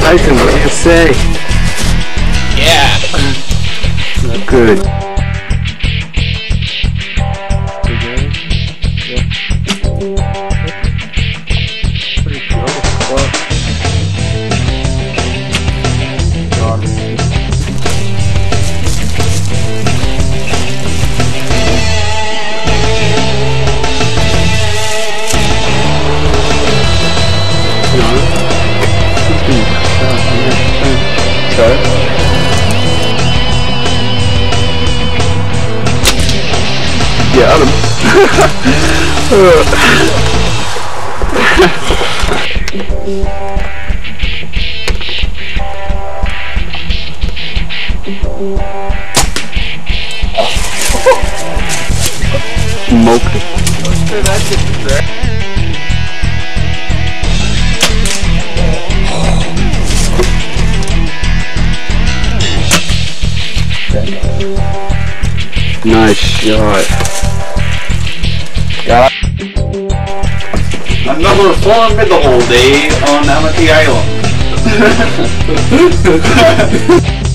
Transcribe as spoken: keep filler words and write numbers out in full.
Tyson, what do you say? Yeah. Good. Got him. Smoked it. Nice shot. Got another formidable day on Amity Island.